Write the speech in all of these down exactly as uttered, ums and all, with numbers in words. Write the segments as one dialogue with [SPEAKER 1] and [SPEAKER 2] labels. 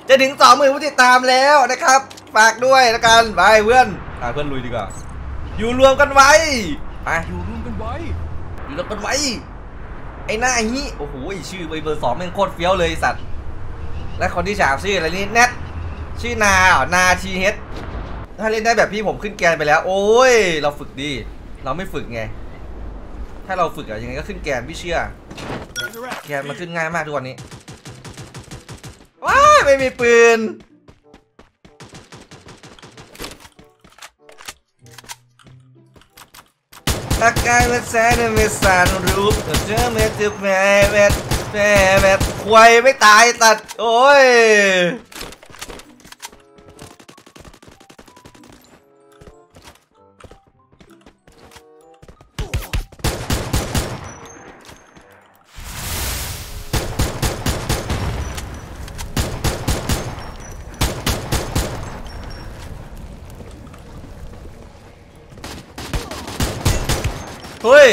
[SPEAKER 1] จะถึงสองหมื่นผู้ติดตามแล้วนะครับฝากด้วยแล้วกันไปเพื่อนพาเพื่อนลุยดีกว่าอยู่รวมกันไว้ไป
[SPEAKER 2] อยู่รวมกันไว้
[SPEAKER 1] อยู่รวมกันไว้ไอ้หน้าฮีโอ้โหชื่อเบอร์สองแม่งโคตรเฟี้ยวเลยสัตว์และคนที่สามชื่ออะไรนี่แนทชื่อนาอ๋อนาทีเฮดถ้าเล่นได้แบบพี่ผมขึ้นแกนไปแล้วโอ้ยเราฝึกดีเราไม่ฝึกไงถ้าเราฝึกอะยังไงก็ขึ้นแกนพี่เชื่อแกนมันขึ้นง่ายมากทุกวันนี้ว้าไม่มีปืนอาการมันแสนไม่สั่นรูปเธอไม่จะแม่แม่แม่แม่ควายไม่ตายตัดโอ้ยเฮ้ย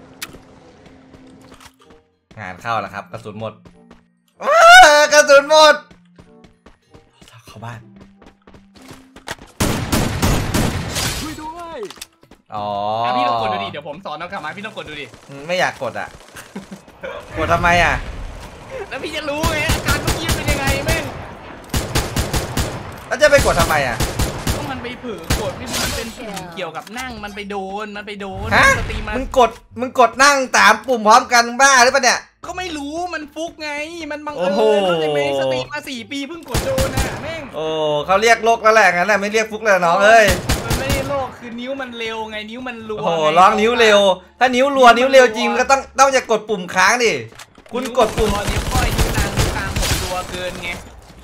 [SPEAKER 1] งานเข้าแล้วครับกระสุนหมดกระสุนหมดเข้าบ้าน
[SPEAKER 2] ช่วยด้วย
[SPEAKER 1] อ๋อ
[SPEAKER 3] พี่ต้องกดดูดิเดี๋ยวผมสอนน้องกลับมาพี่ต้องกดดูดิ
[SPEAKER 1] ไม่อยากกดอ่ะกดทำไมอ่ะ
[SPEAKER 3] แล้วพี่จะรู้ไงอาการเมื่อกี้เป็นยังไงแม่ง
[SPEAKER 1] แล้วจะไปกดทำไมอ่ะ
[SPEAKER 3] ก็มันไปเผลอกดที่มันเป็นปุ่มเกี่ยวกับนั่งมันไปโดนมันไปโดน
[SPEAKER 1] สตรีมมึงกดมึงกดนั่งสามปุ่มพร้อมกันบ้าหรือเปล่าเนี่ย
[SPEAKER 3] ก็ไม่รู้มันฟุกไงมันบังเอิญเขาจะไม่สตรีมมาสี่ปีเพิ่งกดโดนนะแม่ง
[SPEAKER 1] โอ้เขาเรียกโลกแล้วแหละงั้นแหละไม่เรียกฟุกเลยน้องเอ้ย
[SPEAKER 3] มันไม่ได้โลกคือนิ้วมันเร็วไงนิ้วมันรัว
[SPEAKER 1] โอ้ร้องนิ้วเร็วถ้านิ้วรัวนิ้วเร็วจริงก็ต้องต้องจะกดปุ่มค้างดิคุณกดปุ่ม
[SPEAKER 3] นิ้วก้อยนิ้วนางนิ้วกลางผมรัวเกินไง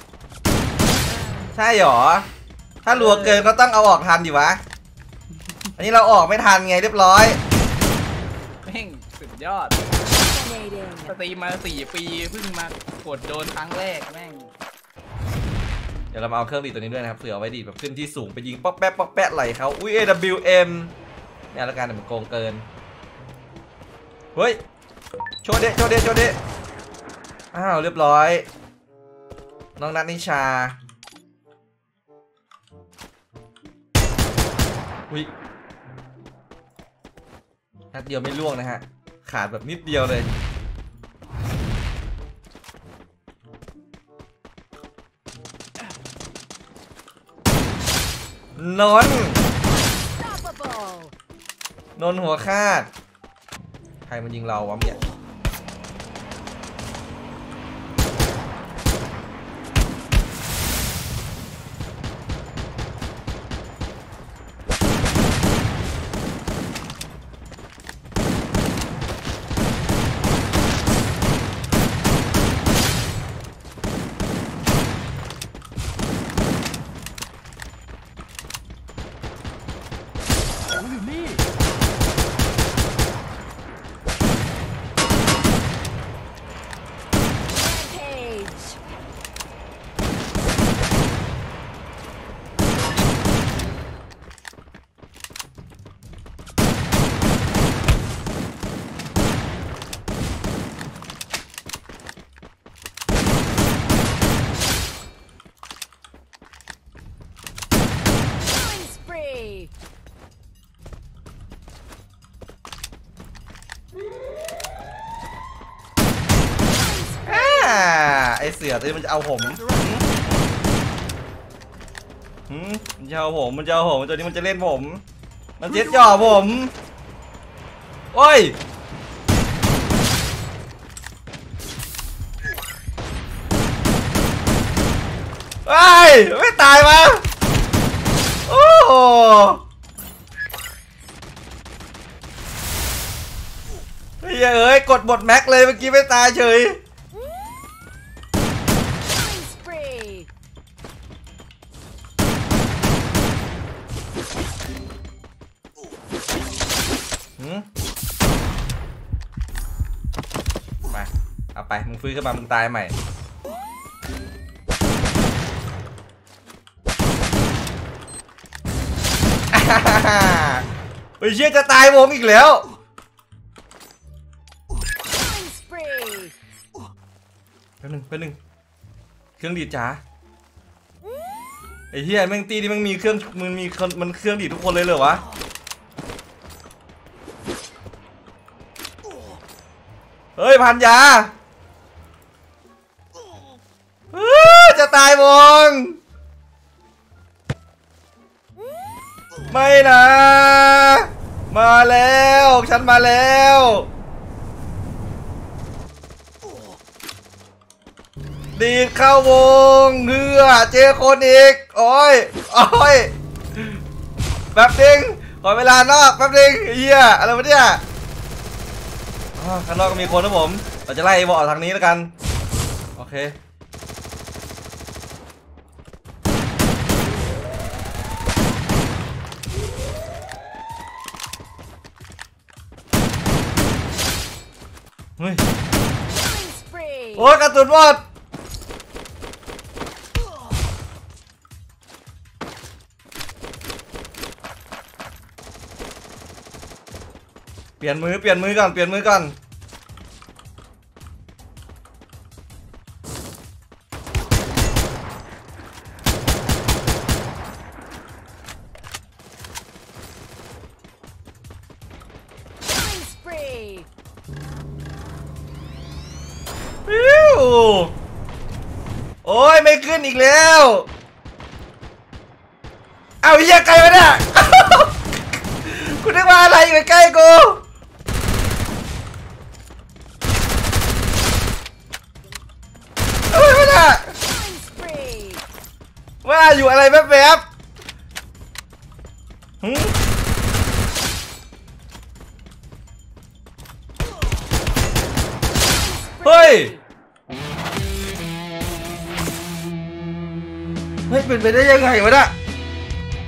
[SPEAKER 1] ใช่หรอถ้ารัวเกินก็ต้องเอาออกทันดิวะอันนี้เราออกไม่ทันไงเรียบร้อย
[SPEAKER 3] แม่งสุดยอดสตรีมมาสี่ปีเพิ่งมากดโดนครั้งแรกแม่ง
[SPEAKER 1] เดี๋ยวเรามาเอาเครื่องดีดตัวนี้ด้วยนะครับเผื่อเอาไว้ดีดแบบขึ้นที่สูงไปยิงป๊อกแป๊ะป๊อกแป๊ะไหลเขาอุ้ย เอ ดับเบิลยู เอ็ม เนี่ยละกันแต่มันโกงเกินเฮ้ยโชว์เดะโชว์เดะโชว์เดะอ้าวเรียบร้อยน้องนัทนิชาอุ้ยนัดเดียวไม่ล่วงนะฮะขาดแบบนิดเดียวเลยนนนนหัวคาดใครมันยิงเราวะเนี่ยไอเสือตัวนี้มันจะเอาผมหืมมันจะเอาผมมันจะเอาผมตัวนี้มันจะเล่นผมมันเจ็ดจ่อผมโอ้ยไอ้ไม่ตายมาโอ้เฮ้ยเอ้ยกดบทแม็กเลยเมื่อกี้ไม่ตายเฉยไปเอาไปมึงฟื้นขึ้นมามึงตายใหม่เฮ้ยเชี่ยจะตายวงอีกแล้วแป๊บนึงแป๊บนึงเครื่องดีดจ๋าไอ้เหี้ยแม่งตีนี่แม่งมีเครื่องมันมีมันเครื่องดีดทุกคนเลยเหรอวะเฮ้ยพันยาจะตายวงไม่นะมาแล้วฉันมาแล้วดีดเข้าวงเฮือเจอคนอีกโอ้ยโอ้ยแป๊บนึงขอเวลานอกแป๊บนึงเฮียอะไรวะเนี่ยข้างนอกก็มีคนนะผมเราจะไล่บอลทางนี้แล้วกันโอเคเฮ้ยโอ้ยกระตุนหมดเปลี่ยนมือเปลี่ยนมือก่อนเปลี่ยนมือก่อนโอ้ยไม่ขึ้นอีกแล้วเอาเหี้ยไกลวะเนี่ยคุณนึกว่าอะไรอยู่ใกล้กูอะไรวะเนี่ยว่าอยู่อะไรแป๊บๆเฮ้ยเฮ้ยเป็นไปได้ยังไงวะเนี่ย